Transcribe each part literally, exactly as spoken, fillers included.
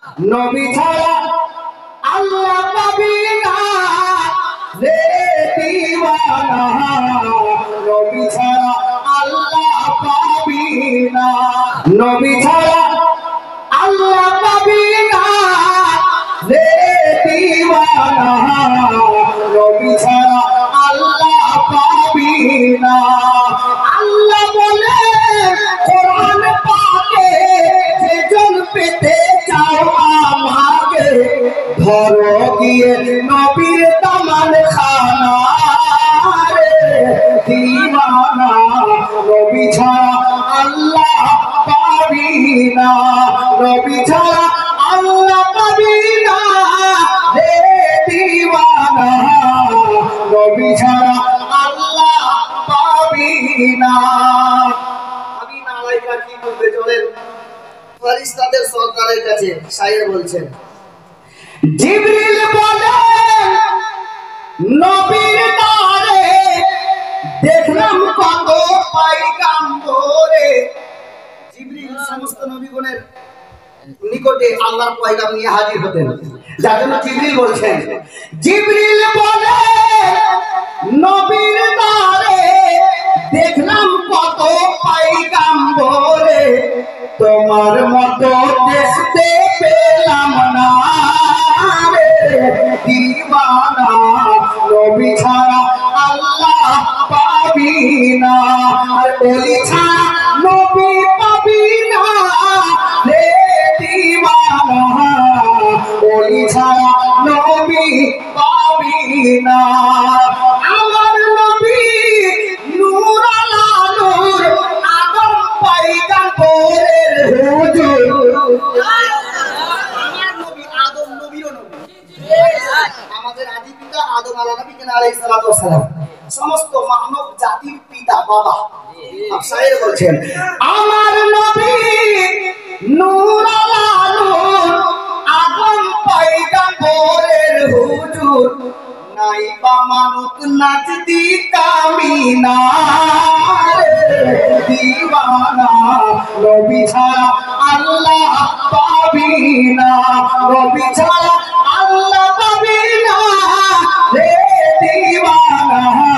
নবী ছাড়া আল্লাহ পাবি না রে দিওয়ানা, নবী ছাড়া আল্লাহ পাবি না, নবী ছাড়া আল্লাহ পাবি না রে দিওয়ানা, নবী ছাড়া আল্লাহ পাবি না। আল্লাহ বলে কোরআন পাকে, যেজন পেতে চাও আমাকে, ধরো গিয়ে নবীর দামান খানা রে দিওয়ানা, নবী ছাড়া আল্লাহ পাবি না, নবী ছাড়া আল্লাহ পাবি না রে দিওয়ানা, নবী ছাড়া আল্লাহ পাবি না। আমি নালাইকা কি করবে চলেন ফেরেশতাদের সরকারের কাছে। শায়ের বলছেন, জিবরিল বলে নবীর দ্বারে দেখলাম কত পয়গাম্বরে। জিবরিল সমস্ত নবীগণের নিকটে আল্লাহর পয়গাম নিয়ে হাজির হতেন, যার জন্য জিবরিল বলছেন, জিবরিল বলে নবীর দ্বারে দেখলাম কত পয়গাম্বরে, তোমার মতো দেখতে পেলাম না রে দিওয়ানা, নবী ছাড়া আল্লাহ পাবি না, আর ওলি ছাড়া নবী পাবি না রে দিওয়ানা, ওলি ছাড়া নবী পাবি না। আমার নবী নূর আলা নূর, আদম পয়গাম্বরের হুজুর, আমার নবী আদম নবীর নবী, আমাদের আদি পিতা আদম আলাইহিস সালাতু ওয়াস সালাম, সমস্ত মানব জাতির পিতা বাবা। শায়ের বলছেন, আমার নবী নূর আলা নূর, আদম পয়গাম্বরের হুজুর, নাই বা মানুক নাচদি কামিনা রে দিওয়ানা, নবী ছাড়া আল্লাহ পাবি না, নবী ছাড়া আল্লাহ পাবি না রে দিওয়ানা,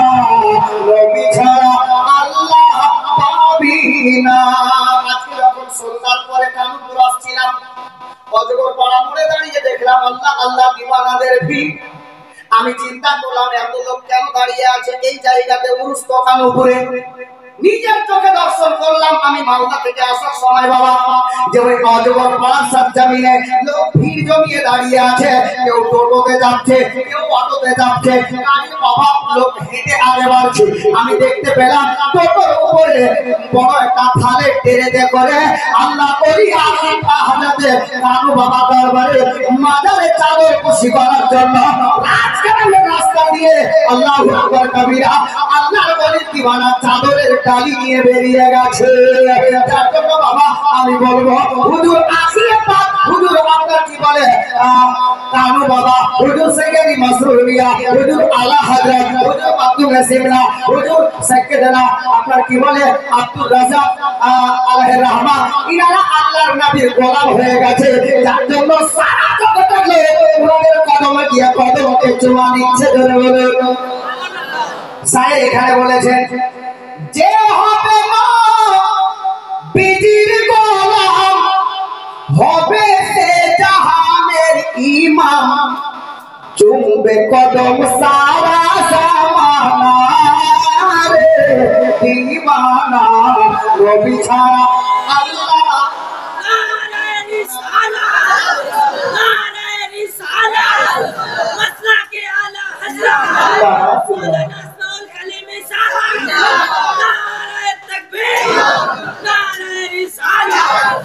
নবী ছাড়া আল্লাহ পাবি না। আজকে যখন সন্ধ্যার পরে কানুপুর আসছিলাম, অজগর পাড়া মোড়ে দাঁড়িয়ে দেখলাম আল্লাহ আল্লাহ দিওয়ানাদের ভিড়। আমি চিন্তা করলাম এত লোক কেন দাঁড়িয়ে আছে এই জায়গাতে উরুস দোকান উপরে। নিজের চোখে দর্শন করলাম আমি মালদা থেকে আসার সময় বাবা, যে ওই অজগর পাড়ার সাতজামিনে লোক ভিড় জমিয়ে দাঁড়িয়ে আছে, কেউ টোটোতে যাচ্ছে, কেউ অটোতে যাচ্ছে, গাড়ির অভাব, লোক হেঁটে আগে বাড়ছে। আমি দেখতে পেলাম টোটোর উপরে বড় একটা থালে টেরেতে করে আল্লাহ করি আল্লাহ হাজাতে কানু বাবা দরবারে মাজারে চাদর খুশি করার জন্য রাস্তা দিয়ে আল্লাহু আকবার কবিরা আল্লাহর ওলির দিওয়ানা চাদরের ডালি নিয়ে বেরিয়ে গেছে। যার জন্য বাবা আমি বলবো হুজুর আসলে পাক, হুজুর আপনার কি বলে কানু বাবা, হুজুর সৈয়দি মাসরুর মিয়া, হুজুর আলা হযরত, হুজুর আব্দুল নাসিমনা, হুজুর সাইয়েদনা আপনার কি বলে আব্দুল রাজ্জাক আলাইহির রহমান, ইনারা আল্লাহর নবীর গোলাম হয়ে গেছে। যার জন্য সারা জগতের লোক ওনাদের কদমে গিয়ে কদমকে চুমা নিচ্ছে। ধরে বলে সাহেব এখানে বলেছেন, যে হবে মা বিজির গোলাম, হবে সে জাহানের ইমাম, চুমবে কদম সারা জামানা রে দিওয়ানা, নবী ছাড়া আল্লাহ নারে রিসালাত, নারে রিসালাত, মাসলাকে আলা হযরত মাওলানা সাউল কালিমে সালাম, নারে তাকবীর, নারে রিসালাত।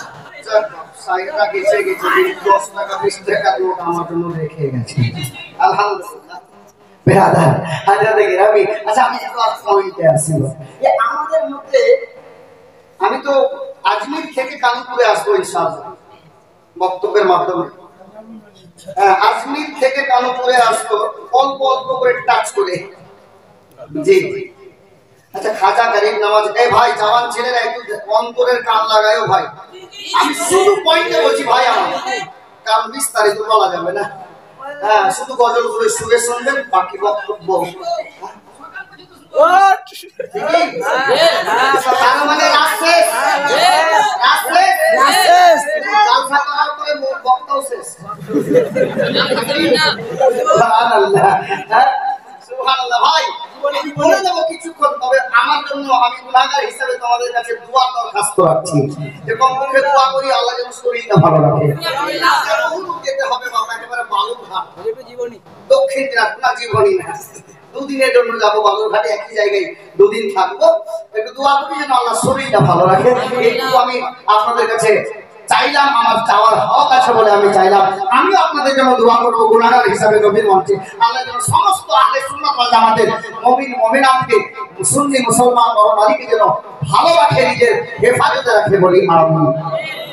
সাইরা গেছে গেছে দশ টাকা বিশ টাকা নোট আমার জন্য রেখে গেছে, আলহামদুলিল্লাহ। বেরাদার হাজারে গ্রামী। আচ্ছা আমি একটু পয়েন্টে আসি, যে আমাদের মধ্যে আমি তো আজমির থেকে কানপুরে আসবো ইনশাআল্লাহ বক্তব্যের মাধ্যমে। হ্যাঁ, আজমির থেকে কানপুরে আসবো অল্প অল্প করে টাচ করে। জি আচ্ছা, খাজা গরিব নামাজ, এই ভাই জওয়ান ছেলেরা একটু অন্তরের কান লাগায়ও ভাই, আমি শুধু পয়েন্টে বলছি ভাই। আমার বিস্তারিত বলা যাবে না। হ্যাঁ, শুধু গজলগুলো শুনে শুনবেন, বাকি বক্তব্য মানে রাত শেষ, রাত শেষ, রাত শেষ, জালসা করার পরে বক্তাও শেষ। সুবহানাল্লাহ, সুবহানাল্লাহ। ভাই বলে দেবো কিছুক্ষণ, তবে আমার জন্য আমি গুনাহগার হিসেবে তোমাদের কাছে দোয়া দরখাস্ত রাখছি যে কমপক্ষে দোয়া করি আল্লাহ যেন শরীরটা ভালো রাখে। যেতে হবে বাবা একেবারে বালুরঘাট, দক্ষিণ দিনাজপুর না, জীবনী না, দুদিনের জন্য যাবো বালুরঘাটে, একই জায়গায় দুদিন থাকবো। একটু দোয়া করি যেন আল্লাহ শরীরটা ভালো রাখে। এইটুকু আমি আপনাদের কাছে চাইলাম, আমার চাওয়ার হক আছে বলে আমি চাইলাম। আমিও আপনাদের জন্য দোয়া করবো গুনাহগার হিসাবে নবীর মঞ্চে আল্লাহ যেন সমস্ত আহলে সুন্নাত ওয়াল জামাতের মুমিন মুমিনাতকে, সুন্নি মুসলমান নর নারীকে যেন ভালো রাখে, নিজের হেফাজতে রাখে বলি আমিন।